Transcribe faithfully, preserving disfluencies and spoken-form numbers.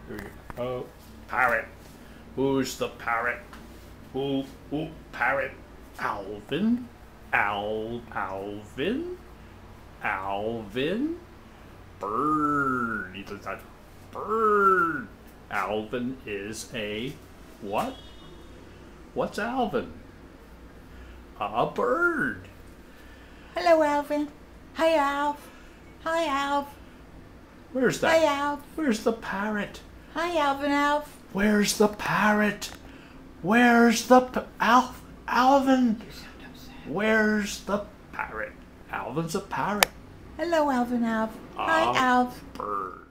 Here we go. Oh, parrot. Who's the parrot? Who? Who? Parrot. Alvin. Al. Alvin. Alvin. Bird. He does that. Bird. Alvin is a what? What's Alvin? A bird. Hello, Alvin. Hi, Alf. Hi, Alf. Where's that? Hi, Alf. Where's the parrot? Hi, Alvin, Alf. Where's the parrot? Where's the p Alf? Alvin? Where's the parrot? Alvin's a parrot. Hello, Alvin, Alf. A Hi, Alf. bird.